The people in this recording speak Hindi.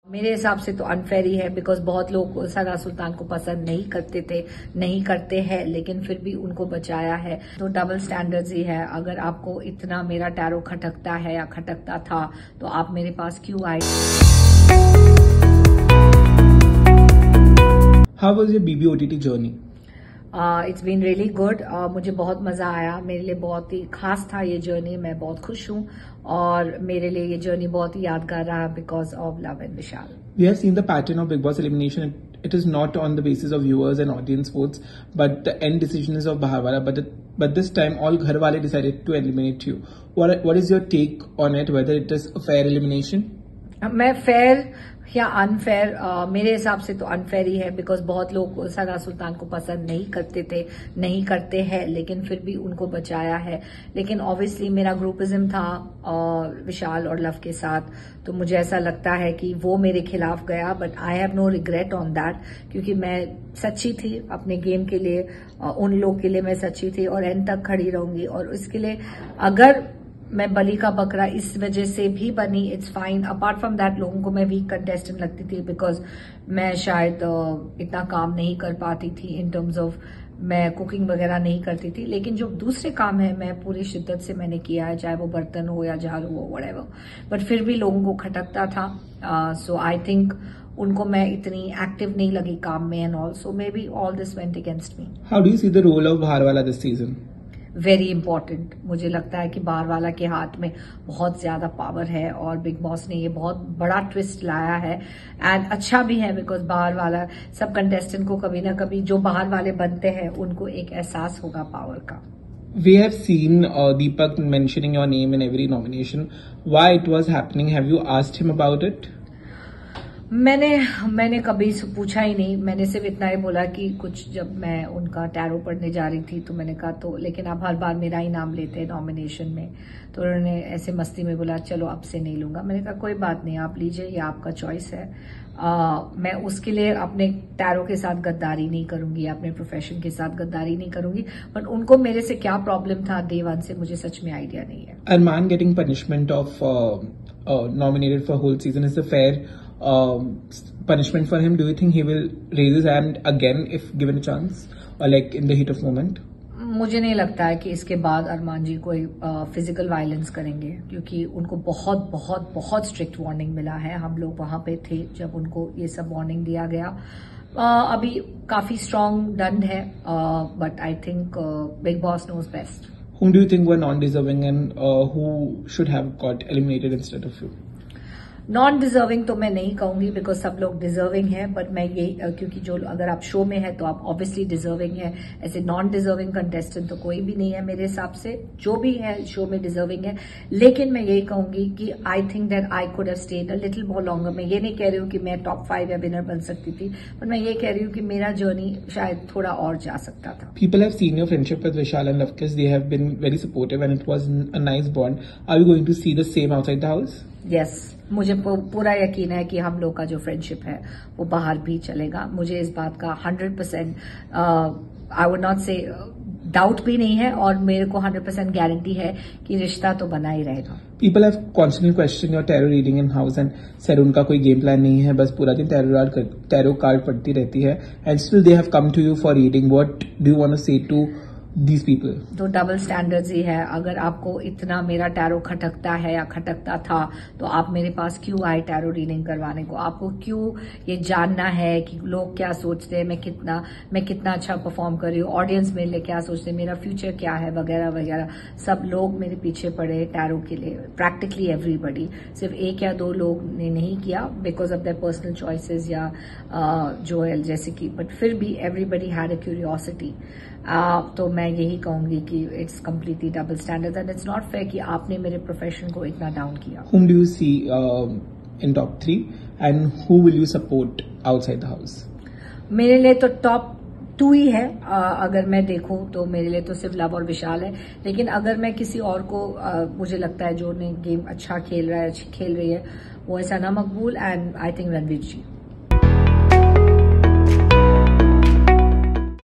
मेरे हिसाब से तो अनफेयर ही है, बिकॉज बहुत लोग सना सुल्तान को पसंद नहीं करते थे, नहीं करते हैं, लेकिन फिर भी उनको बचाया है। तो डबल स्टैंडर्ड्स ही है। अगर आपको इतना मेरा टैरो खटकता है या खटकता था तो आप मेरे पास क्यों आए? How was your BB OTT journey? It's been really good. मुझे बहुत मजा आया। मेरे लिए बहुत ही खास था ये जर्नी। मैं बहुत खुश हूँ और मेरे लिए ये जर्नी बहुत ही यादगार रहा because of love and Vishal. We have seen the pattern of Big Boss elimination. It is not on the basis of viewers and audience votes, but the end decision is of Baharwala. But this time, all Gharwale decided to eliminate you. What is your take on it? Whether it is a fair elimination? मैं फेयर या अनफेयर, मेरे हिसाब से तो अनफेयर ही है, बिकॉज बहुत लोग सना सुल्तान को पसंद नहीं करते थे, नहीं करते हैं, लेकिन फिर भी उनको बचाया है। लेकिन ऑब्वियसली मेरा ग्रुपिज्म था विशाल और लव के साथ, तो मुझे ऐसा लगता है कि वो मेरे खिलाफ गया, but I have no regret on that, क्योंकि मैं सच्ची थी अपने गेम के लिए, उन लोग के लिए मैं सच्ची थी और एंड तक खड़ी रहूंगी। और इसके लिए अगर मैं बलि का बकरा इस वजह से भी बनी, it's fine. Apart from that लोगों को मैं वीक कंटेस्टेंट लगती थी, बिकॉज मैं शायद इतना काम नहीं कर पाती थी इन टर्म्स ऑफ मैं कुकिंग वगैरह नहीं करती थी। लेकिन जो दूसरे काम है मैं पूरी शिद्दत से मैंने किया है, चाहे वो बर्तन हो या झाड़ू हो, व्हाटएवर, बट फिर भी लोगों को खटकता था। सो आई थिंक उनको मैं इतनी एक्टिव नहीं लगी काम में and all, so maybe all this went against me. How do you see the role of Baharwala this season? Very important. मुझे लगता है कि बाहरवाला के हाथ में बहुत ज्यादा पावर है और बिग बॉस ने ये बहुत बड़ा ट्विस्ट लाया है एंड अच्छा भी है, बिकॉज बाहरवाला सब कंटेस्टेंट को कभी ना कभी जो बाहर वाले बनते हैं उनको एक एहसास होगा पावर का। We have seen Deepak mentioning your name in every nomination. Why it was happening? Have you asked him about it? मैंने कभी पूछा ही नहीं। मैंने सिर्फ इतना ही बोला कि कुछ जब मैं उनका टैरो पढ़ने जा रही थी तो मैंने कहा तो, लेकिन आप हर बार मेरा ही नाम लेते हैं नॉमिनेशन में, तो उन्होंने ऐसे मस्ती में बोला चलो अब से नहीं लूंगा। मैंने कहा कोई बात नहीं, आप लीजिए, ये आपका चॉइस है। मैं उसके लिए अपने टैरो के साथ गद्दारी नहीं करूंगी, अपने प्रोफेशन के साथ गद्दारी नहीं करूंगी, बट उनको मेरे से क्या प्रॉब्लम था डे वन से मुझे सच में आइडिया नहीं है। Arman getting punishment of nominated for whole season is a fair punishment for him. Do you think he will raise his hand again if given a chance, or like in the heat of moment? मुझे नहीं लगता है कि इसके बाद अरमान जी कोई फिजिकल वायलेंस करेंगे, क्योंकि उनको बहुत बहुत बहुत स्ट्रिक्ट वार्निंग मिला है। हम लोग वहां पे थे जब उनको ये सब वार्निंग दिया गया। अभी काफी स्ट्रांग दंड है, but I think Bigg Boss knows best. Whom do you think were non-deserving and who should have got eliminated instead of you? Non deserving तो मैं नहीं कहूंगी, बिकॉज सब लोग डिजर्विंग है, बट मैं ये क्योंकि जो अगर आप शो में है तो आप ऑब्वियसली डिजर्विंग है। ऐसे नॉन डिजर्विंग कंटेस्टेंट तो कोई भी नहीं है मेरे हिसाब से, जो भी है शो में डिजर्विंग है। लेकिन मैं यही कहूंगी कि I think that I could have stayed a little more longer. मैं ये नहीं कह रही हूँ कि मैं टॉप 5 या विनर बन सकती थी, बट मैं ये कह रही हूँ कि मेरा जर्नी शायद थोड़ा और जा सकता था। People have seen your friendship with Vishal and Lavkesh. They have been very supportive and it was a nice bond. Are you going to see the same outside the house? Yes, मुझे पूरा यकीन है कि हम लोग का जो फ्रेंडशिप है वो बाहर भी चलेगा। मुझे इस बात का 100% I would not say doubt भी नहीं है, और मेरे को 100% गारंटी है कि रिश्ता तो बना ही रहेगा। People have constantly questioned your tarot reading in house and said उनका कोई गेम प्लान नहीं है, बस पूरा दिन tarot कार्ड पढ़ती रहती है, and still they have come to you for reading. What do you want to say to these people? तो डबल स्टैंडर्ड्स ही है। अगर आपको इतना मेरा टैरो खटकता है या खटकता था तो आप मेरे पास क्यों आए टैरो रीडिंग करवाने को? आपको क्यों ये जानना है कि लोग क्या सोचते हैं, मैं कितना अच्छा परफॉर्म कर रही हूँ, ऑडियंस मेरे लिए क्या सोचते हैं, मेरा फ्यूचर क्या है, वगैरह वगैरह। सब लोग मेरे पीछे पड़े टैरो के लिए, प्रैक्टिकली एवरीबडी। सिर्फ एक या दो लोग ने नहीं किया because of their personal choices या जोएल जैसे कि, बट फिर भी एवरीबडी हैड अ क्यूरियोसिटी। तो मैं यही कहूंगी कि it's completely double standard and it's not fair कि आपने मेरे प्रोफेशन को इतना डाउन किया। Whom do you see in top 3 and who will you support outside the house? मेरे लिए तो टॉप 2 ही है। अगर मैं देखूं तो मेरे लिए तो सिर्फ लव और विशाल है, लेकिन अगर मैं किसी और को मुझे लगता है जो ने गेम अच्छा खेल रहा है, अच्छी खेल रही है, वो है Sana Maqbool and I think Ranveer ji.